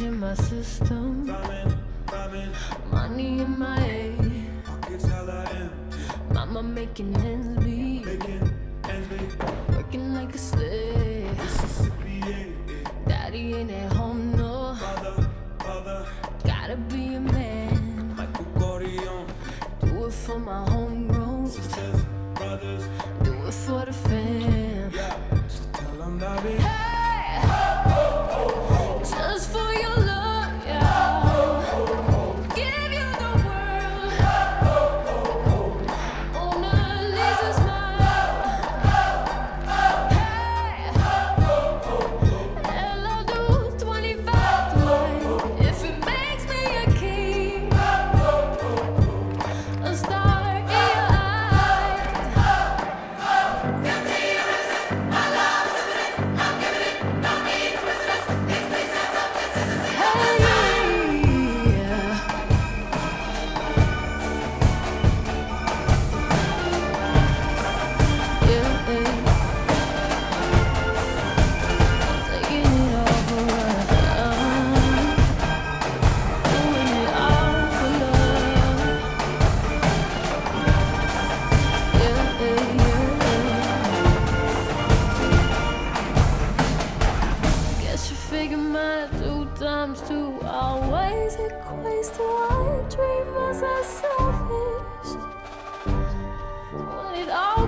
in my system, money in my head, mama making ends meet, working like a slave. Daddy ain't at home, no. Gotta be a man. Do it for my homegrown, do it for the fam. Hey, just for your love, yeah. Give you the world. Mona Lisa smile. Hey, hell, I'll do 25 tonight if it makes me a king, a star in your eyes. Figure my 2 times 2 always equates to one. Dreamers are selfish when it all